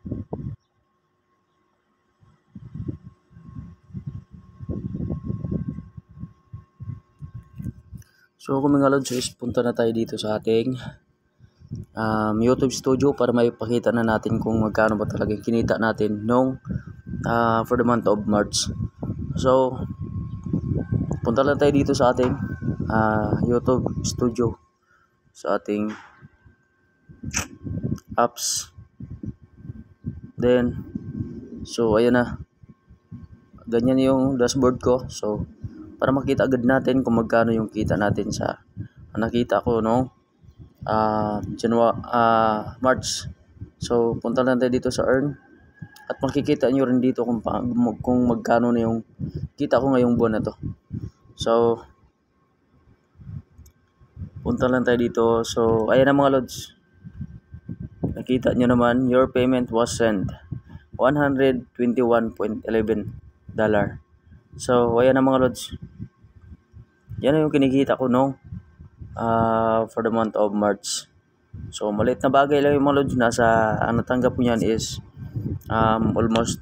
So kung mga lods, punta na tayo dito sa ating YouTube Studio para maipakita na natin kung magkano ba talaga yung kinita natin nung for the month of March. So punta lang tayo dito sa ating YouTube Studio sa ating apps. Then so ayan na, ganyan yung dashboard ko. So para makita agad natin kung magkano yung kita natin sa nakita ko no March. So punta lang tayo dito sa earn at makikita nyo rin dito kung magkano na yung kita ko ngayong buwan na to. So punta lang tayo dito. So ayan na mga lods, nakita nyo naman your payment was sent $121.11. So ayan na mga lods, yan na yung kinikita ko nung for the month of March. So maliit na bagay lang yung mga lods. Nasa ang natanggap ko niyan is almost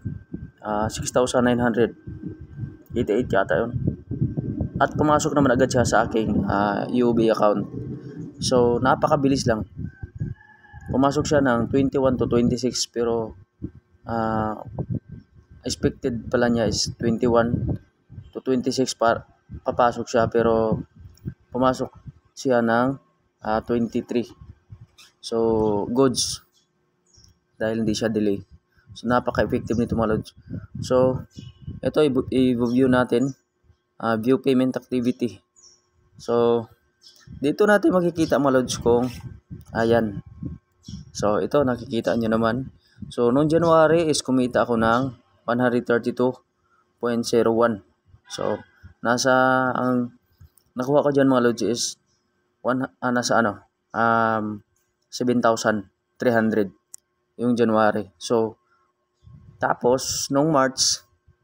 6,988 yata yun. At pumasok naman agad siya sa aking UOB account. So napakabilis lang. Pumasok siya ng 21 to 26 pero expected pala niya is 21 to 26 papasok siya, pero pumasok siya ng 23. So goods dahil hindi siya delay. So napaka-effective nito mga lods. So ito i-view natin, view payment activity. So dito natin makikita mga lods kung ayan. So ito nakikita nyo naman. So noong January is kumita ako ng 132.01. So nasa ang nakuha ko diyan mga lods is nasa 7,300 yung January. So tapos nung March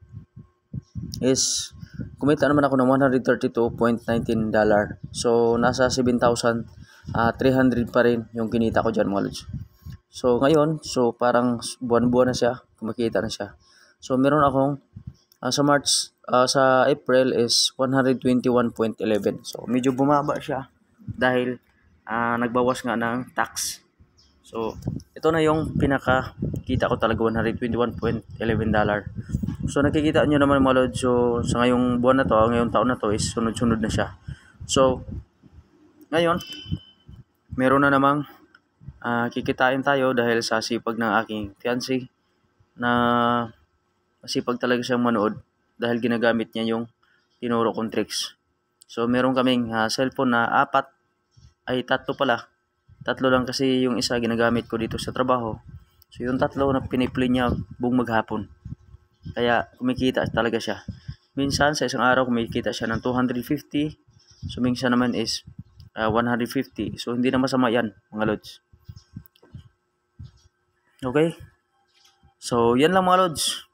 is kumita naman ako ng $132.19. So nasa 7,300 pa rin yung kinita ko diyan mga lods. So ngayon, so parang buwan-buwan na siya, kumikita na siya. So meron akong sa March, sa April is 121.11. So medyo bumaba siya dahil nagbawas nga ng tax. So ito na yung pinaka kita ko talaga, $121.11. So nakikita nyo naman mga lods. So sa ngayong buwan na to, ngayong taon na to is sunod-sunod na siya. So ngayon meron na namang kikitain tayo dahil sa sipag ng aking fiancé na masipag talaga siyang manood dahil ginagamit niya yung tinuro kong tricks. So meron kaming cellphone na tatlo pala. Tatlo lang kasi yung isa ginagamit ko dito sa trabaho. So yung tatlo na piniplay niya buong maghapon. Kaya kumikita talaga siya. Minsan sa isang araw kumikita siya ng 250. So minsan naman is 150. So hindi na masama yan mga lods. Okay? So yan lang mga lods.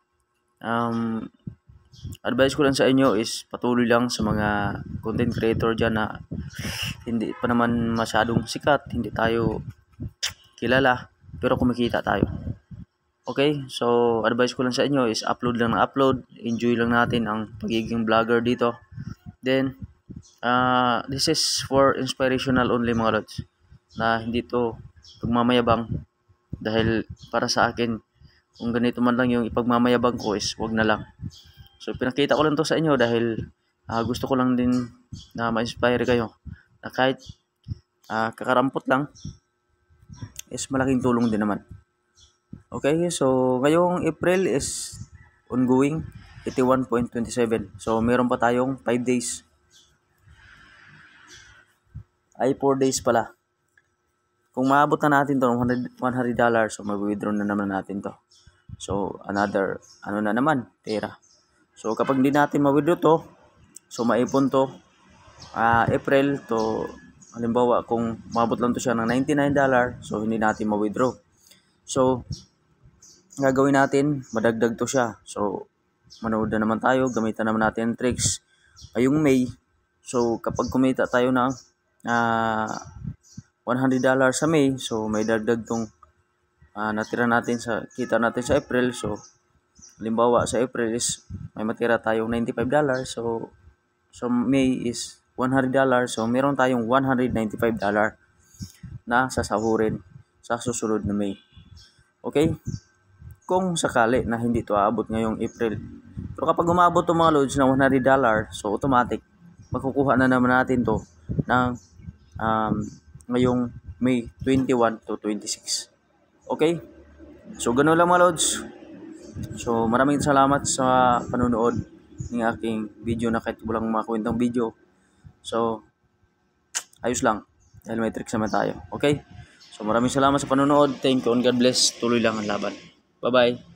Advice ko lang sa inyo is patuloy lang sa mga content creator dyan na hindi pa naman masyadong sikat, hindi tayo kilala, pero kumikita tayo. Okay, so advice ko lang sa inyo is upload lang ng upload, enjoy lang natin ang pagiging vlogger dito. Then this is for inspirational only mga lods, na hindi to pagmamayabang, dahil para sa akin kung ganito man lang yung ipagmamayabang ko is wag na lang. So pinakita ko lang to sa inyo dahil gusto ko lang din na ma-inspire kayo na kahit kakarampot lang is malaking tulong din naman. Okay, so ngayong April is ongoing 81.27. So meron pa tayong 5 days. Ay 4 days pala. Kung maabot na natin to $100, so mag-withdraw na naman natin to. So another na naman pera. So kapag hindi natin ma-withdraw to, so maipon to April to, halimbawa kung maabot lang to siya ng $99, so hindi natin ma-withdraw. So gagawin natin, madagdag to siya. So manood na naman tayo, gamitan naman natin tricks. Ngayong May, so kapag kumita tayo ng $100 sa May, so may dagdag tong natira natin sa kita natin sa April. So halimbawa sa April is may matira tayong $95. So May is $100. So meron tayong $195 na sasahurin sa susunod na May. Okay? Kung sakali na hindi to aabot ngayong April. Pero kapag umabot to mga loads ng $100, so automatic makukuha na naman natin to ng ngayong May 21 to 26. Okay? So ganoon lang mga loads. So maraming salamat sa panonood ng aking video na kahit walang mga kwentang video. So ayos lang dahil may tricks naman tayo. Okay? So maraming salamat sa panonood. Thank you and God bless. Tuloy lang ang laban. Bye-bye.